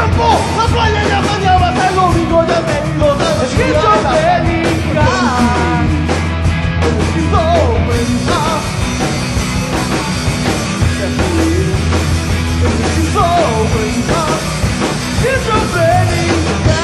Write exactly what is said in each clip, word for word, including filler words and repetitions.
campo, la playa ya soñaba, hasta el domingo ya te digo, esquizofrénica. Esquizofrénica. Esquizofrénica. Esquizofrénica.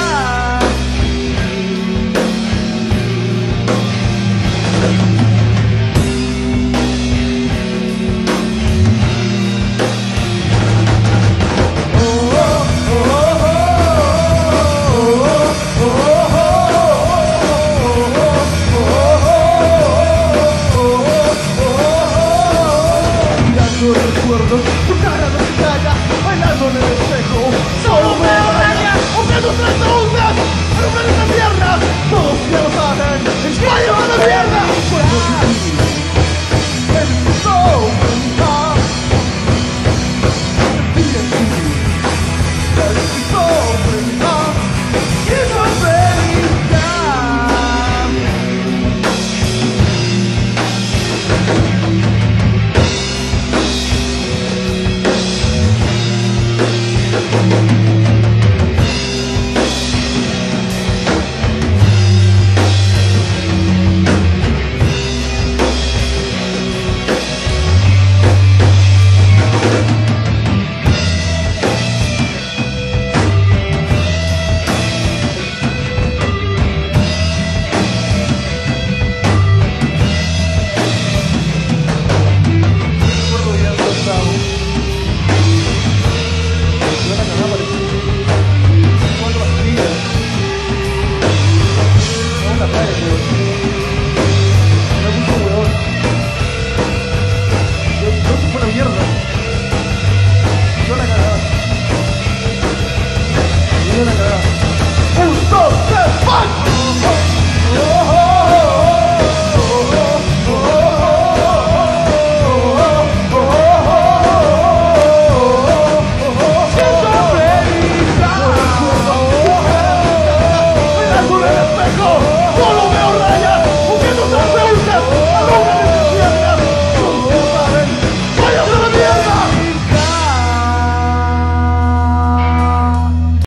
Recuerdos, tu cara no se calla, bailando en el espejo. Solo me araña, buscando otras ondas, pero en esta tierra, todos ya lo saben, España va a la mierda. Cuando vivir, el esquizofrénica. Vivir en ti, el esquizofrénica. Esquizofrénica. Un, dos, tres, ¡fuck!